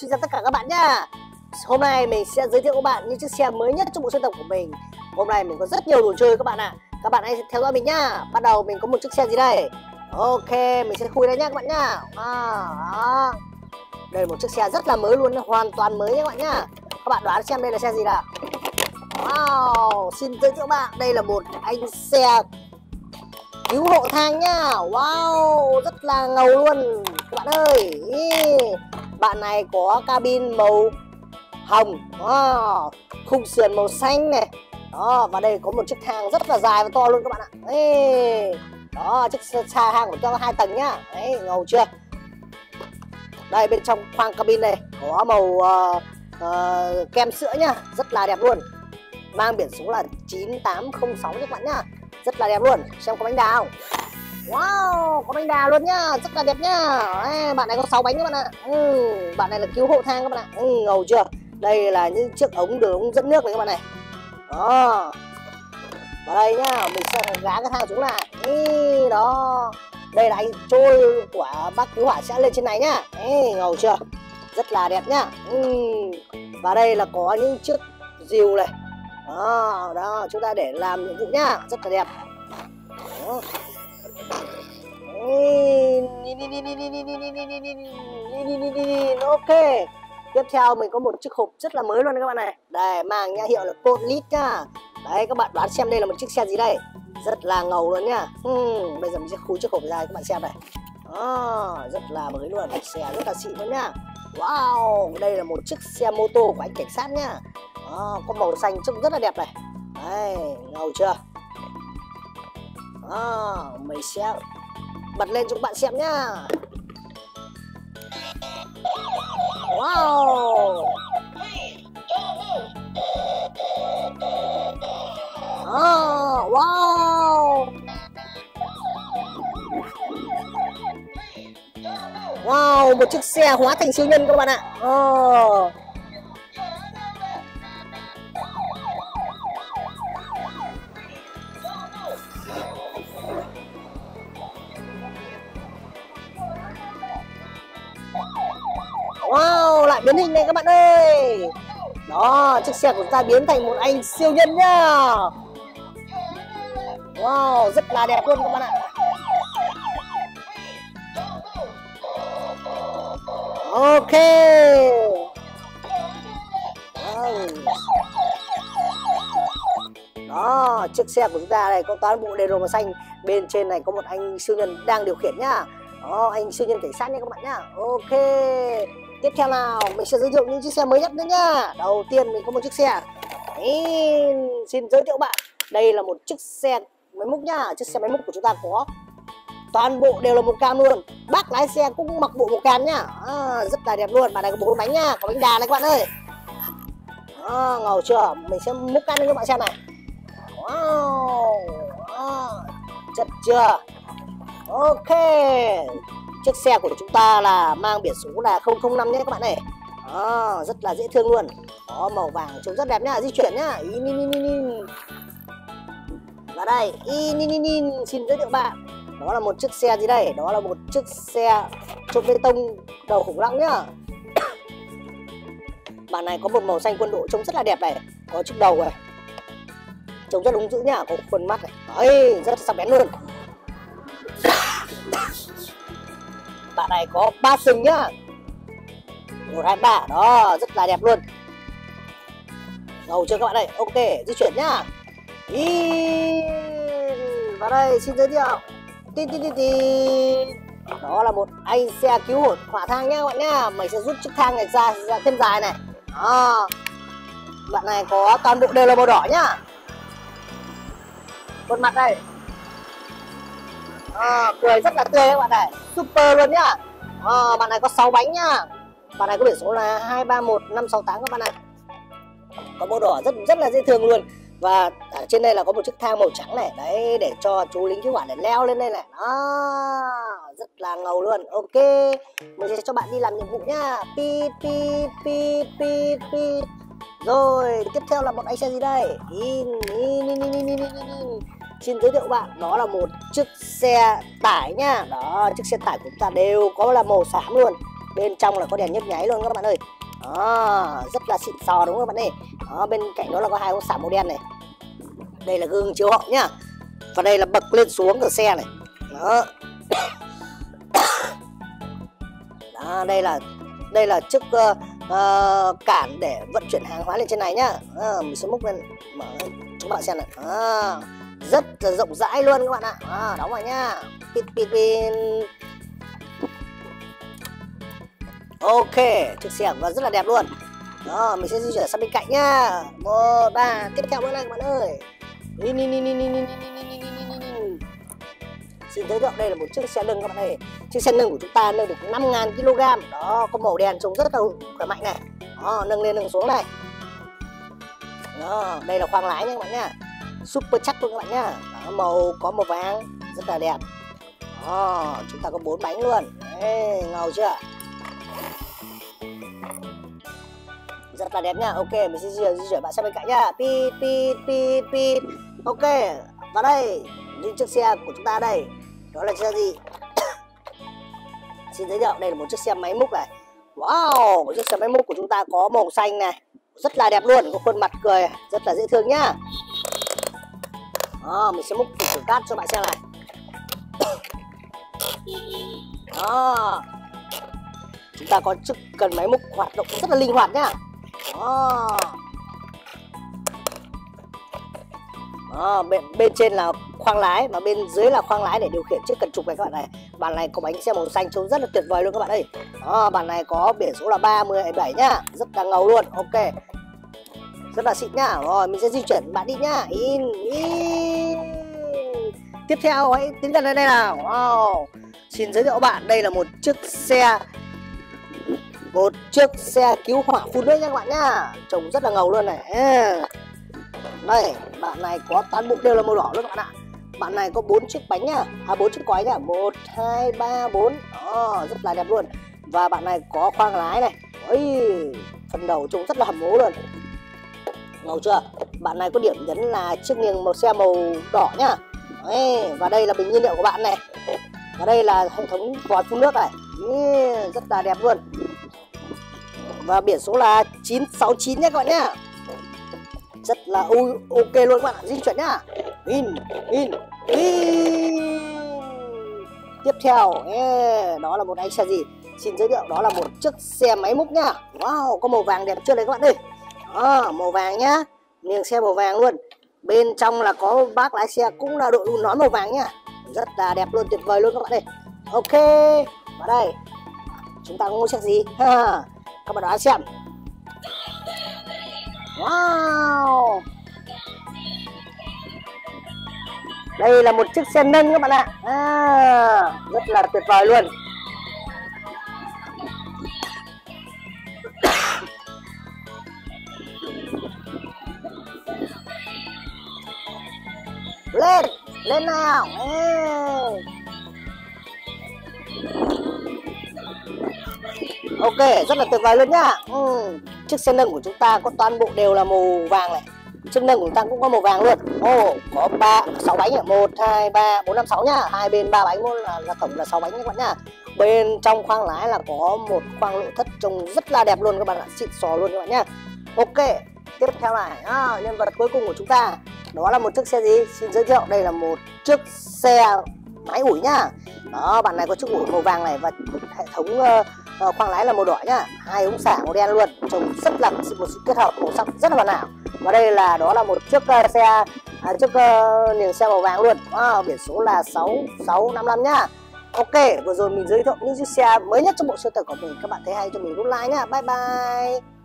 xin chào tất cả các bạn nhá. Hôm nay mình sẽ giới thiệu các bạn những chiếc xe mới nhất trong bộ sưu tập của mình. Hôm nay mình có rất nhiều đồ chơi các bạn ạ. Các bạn hãy theo dõi mình nhá. Bắt đầu mình có một chiếc xe gì đây? Ok, mình sẽ khui ra nhá các bạn nhá. Đó. Đây là một chiếc xe rất là mới luôn, hoàn toàn mới nhá các bạn nhá. Các bạn đoán xem đây là xe gì nào? Wow, xin giới thiệu các bạn, đây là một anh xe cứu hộ thang nhá. Wow, rất là ngầu luôn các bạn ơi. Bạn này có cabin màu hồng, khung sườn màu xanh này. Đó, và đây có một chiếc thang rất là dài và to luôn các bạn ạ. Đó, chiếc xe thang của cho 2 tầng nhá. Đấy, ngầu chưa? Đây, bên trong khoang cabin này có màu kem sữa nhá, rất là đẹp luôn. Mang biển số là 9806 nhé các bạn nhá. Rất là đẹp luôn. Xem có bánh đà không? Wow, có bánh đà luôn nhá, rất là đẹp nhá. Bạn này có 6 bánh các bạn ạ. Bạn này là cứu hộ thang các bạn ạ. Ngầu chưa? Đây là những chiếc ống đường dẫn nước này các bạn này. Đó. Vào đây nhá, mình sẽ gá cái thang xuống lại. Đó. Đây là anh trôi của bác cứu hỏa sẽ lên trên này nhá. Ngầu chưa? Rất là đẹp nhá. Và đây là có những chiếc rìu này. Đó, chúng ta để làm nhiệm vụ nhá, rất là đẹp. Đó. Ok. Tiếp theo mình có một chiếc hộp rất là mới luôn các bạn này. Đây, mang nhãn hiệu là Codlit nhá. Đấy, các bạn đoán xem đây là một chiếc xe gì đây? Rất là ngầu luôn nhá. Bây giờ mình sẽ khui chiếc hộp ra các bạn xem này. Rất là mới luôn, xe rất là xịn luôn nhá. Wow, đây là một chiếc xe mô tô của anh cảnh sát nhá. Có màu xanh trông rất là đẹp này. Đấy, ngầu chưa? Mình sẽ bật lên cho các bạn xem nhá. Wow. Wow. Wow, một chiếc xe hóa thành siêu nhân các bạn ạ. Wow, lại biến hình này các bạn ơi. Đó, chiếc xe của chúng ta biến thành một anh siêu nhân nhá. Wow, rất là đẹp luôn các bạn ạ. Ok. Đó, chiếc xe của chúng ta này có toàn bộ đèn màu xanh. Bên trên này có một anh siêu nhân đang điều khiển nhá. Đó, anh siêu nhân cảnh sát nha các bạn nhá. Ok. Tiếp theo nào, mình sẽ giới thiệu những chiếc xe mới nhất nữa nhá. Đầu tiên mình có một chiếc xe. Xin giới thiệu bạn, đây là một chiếc xe máy múc nhá. Chiếc xe máy múc của chúng ta có toàn bộ đều là màu cam luôn. Bác lái xe cũng mặc bộ màu cam nhá. Rất là đẹp luôn. Bạn này có 4 bánh nhá, có bánh đà này các bạn ơi. Ngầu chưa? Mình sẽ múc ăn cho các bạn xem này. Wow. Chất chưa? Ok. Chiếc xe của chúng ta là mang biển số là 005 nhé các bạn này. Rất là dễ thương luôn. Có màu vàng trông rất đẹp nhá. Di chuyển nhá. Và đây, xin giới thiệu bạn, đó là một chiếc xe gì đây? Đó là một chiếc xe trộn bê tông đầu khủng long nhá. Bạn này có một màu xanh quân đội trông rất là đẹp này. Có chiếc đầu này, trông rất hung dữ nhá. Có khuôn mắt này. Đấy, rất sắc bén luôn. Bạn này có 3 sừng nhá. 1, 2, 3. Đó, rất là đẹp luôn. Ngầu chưa các bạn ơi? Ok, di chuyển nhá. Vào đây xin giới thiệu. Đó là một anh xe cứu hộ hỏa thang nhá các bạn nhá. Mình sẽ rút chiếc thang này ra thêm dài này. Bạn này có toàn bộ đều là màu đỏ nhá. Khuôn mặt đây. Cười rất là tươi các bạn này. Super luôn nhá. Bạn này có 6 bánh nhá. Bạn này có biển số là 231568 các bạn này. Có màu đỏ rất là dễ thương luôn. Và ở trên đây là có một chiếc thang màu trắng này. Đấy, để cho chú lính cứu hỏa để leo lên đây này. Rất là ngầu luôn. Ok, mình sẽ cho bạn đi làm nhiệm vụ nhá. Rồi, tiếp theo là một anh xe gì đây? Xin giới thiệu bạn, đó là một chiếc xe tải nhá. Đó, chiếc xe tải của chúng ta đều có là màu xám luôn. Bên trong là có đèn nhấp nháy luôn các bạn ơi. Đó, rất là xịn sò đúng không các bạn ơi. Đó, bên cạnh đó là có hai ống xả màu đen này. Đây là gương chiếu hậu nhá. Và đây là bậc lên xuống của xe này. Đó. Đó, đây là chiếc cản để vận chuyển hàng hóa lên trên này nhá. Mình sẽ múc lên mở cho các bạn xem này. Rất là rộng rãi luôn các bạn ạ. Đóng vào nhá. Pin. Ok, chiếc xe của nó rất là đẹp luôn. Đó, mình sẽ di chuyển sang bên cạnh nhá. 1, 3, tiếp theo nữa này các bạn ơi. Xin giới thiệu đây là một chiếc xe nâng các bạn ơi. Chiếc xe nâng của chúng ta nâng được 5.000 kg. Đó, có màu đen trông rất là khỏe mạnh này. Đó, nâng lên nâng xuống này. Đó, đây là khoang lái nha các bạn nhá. Super chắc luôn các bạn nhá. Đó, có màu vàng rất là đẹp. Đó, chúng ta có 4 bánh luôn. Đấy, ngầu chưa? Rất là đẹp nha. Ok, mình sẽ di chuyển bạn sang bên cạnh nhá. Pit. Ok, vào đây. Những chiếc xe của chúng ta đây. Đó là chiếc xe gì? Xin giới thiệu đây là một chiếc xe máy múc này. Wow, một chiếc xe máy múc của chúng ta có màu xanh này, rất là đẹp luôn, có khuôn mặt cười rất là dễ thương nhá. Đó, mình sẽ múc thử cát cho bạn xem này. Đó, chúng ta có chiếc cần máy múc hoạt động rất là linh hoạt nhá. Đó, bên trên là khoang lái và bên dưới là khoang lái để điều khiển chiếc cần trục này các bạn này. Bàn này có bánh xe màu xanh trông rất là tuyệt vời luôn các bạn ơi. Đó, bàn này có biển số là 317 nhá, rất là ngầu luôn. Ok, rất là xịn nhá. Rồi mình sẽ di chuyển bạn đi nhá. Tiếp theo hãy tiến gần đây nào. Wow, xin giới thiệu các bạn đây là một chiếc xe cứu hỏa phun nước nha các bạn nhá, trông rất là ngầu luôn này. Đây, bạn này có toàn bộ đều là màu đỏ luôn các bạn ạ. Bạn này có 4 chiếc bánh nhá, 4 chiếc còi nhá, 1, 2, 3, 4. Đó, rất là đẹp luôn. Và bạn này có khoang lái này. Ôi, phần đầu trông rất là hầm hố luôn. Ngầu chưa? Bạn này có điểm nhấn là chiếc niềng xe màu đỏ nhá. Đấy, và đây là bình nhiên liệu của bạn này. Và đây là hệ thống vòi phun nước này. Rất là đẹp luôn. Và biển số là 969 nhé các bạn nhá. Rất là ok luôn các bạn ạ. Di chuyển nhá. Tiếp theo đó là một anh xe gì? Xin giới thiệu đó là một chiếc xe máy múc nhá. Wow, có màu vàng đẹp chưa đấy các bạn ơi. Đó, màu vàng nhá, niềng xe màu vàng luôn. Bên trong là có bác lái xe cũng là đội nón màu vàng nhá. Rất là đẹp luôn, tuyệt vời luôn các bạn ơi. Ok, vào đây chúng ta có mua chiếc gì? Các bạn đoán xem. Wow, đây là một chiếc xe nâng các bạn ạ. Rất là tuyệt vời luôn. Lên nào. Ok, rất là tuyệt vời luôn nhá. Chiếc xe nâng của chúng ta có toàn bộ đều là màu vàng này. Chiếc nâng của chúng ta cũng có màu vàng luôn. Có 6 bánh nhỉ, 1, 2, 3, 4, 5, 6 nhá. Hai bên 3 bánh là tổng là 6 bánh các bạn nhá. Bên trong khoang lái là có một khoang nội thất trông rất là đẹp luôn các bạn ạ, xịn sò luôn các bạn nhá. Ok, tiếp theo này, nhân vật cuối cùng của chúng ta đó là một chiếc xe gì? Xin giới thiệu đây là một chiếc xe máy ủi nhá. Đó, bạn này có chiếc ủi màu vàng này và hệ thống khoang lái là màu đỏ nhá, hai ống xả màu đen luôn, trông rất là một sự kết hợp màu sắc rất là hoàn hảo. Và đây đó là một chiếc niềng xe màu vàng luôn. Biển số là 6655 nhá. Ok, vừa rồi mình giới thiệu những chiếc xe mới nhất trong bộ sưu tập của mình. Các bạn thấy hay cho mình nút like nhá. Bye bye.